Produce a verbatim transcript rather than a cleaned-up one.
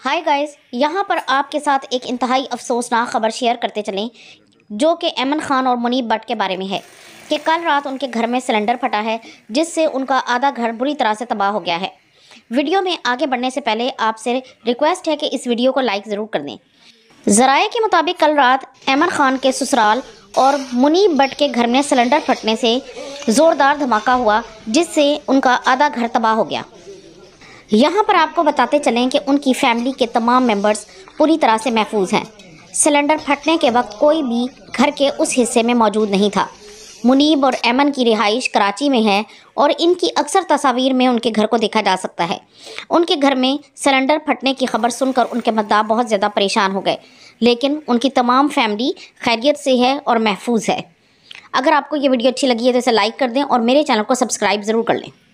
Hi guys, यहाँ पर आपके साथ एक इंतहाई अफसोसनाक खबर शेयर करते चलें जो कि ऐमन खान और मुनीब भट्ट के बारे में है कि कल रात उनके घर में सिलेंडर फटा है जिससे उनका आधा घर बुरी तरह से तबाह हो गया है। वीडियो में आगे बढ़ने से पहले आपसे रिक्वेस्ट है कि इस वीडियो को लाइक ज़रूर कर दें। ज़राए के मुताबिक कल रात ऐमन खान के ससुराल और मुनीब भट्ट के घर में सिलेंडर फटने से ज़ोरदार धमाका हुआ जिससे उनका आधा घर तबाह हो गया। यहाँ पर आपको बताते चलें कि उनकी फैमिली के तमाम मेंबर्स पूरी तरह से महफूज हैं। सिलेंडर फटने के वक्त कोई भी घर के उस हिस्से में मौजूद नहीं था। मुनीब और ऐमन की रिहाइश कराची में है और इनकी अक्सर तस्वीर में उनके घर को देखा जा सकता है। उनके घर में सिलेंडर फटने की खबर सुनकर उनके मद्दाह बहुत ज़्यादा परेशान हो गए, लेकिन उनकी तमाम फैमिली खैरियत से है और महफूज है। अगर आपको ये वीडियो अच्छी लगी है तो इसे लाइक कर दें और मेरे चैनल को सब्सक्राइब ज़रूर कर लें।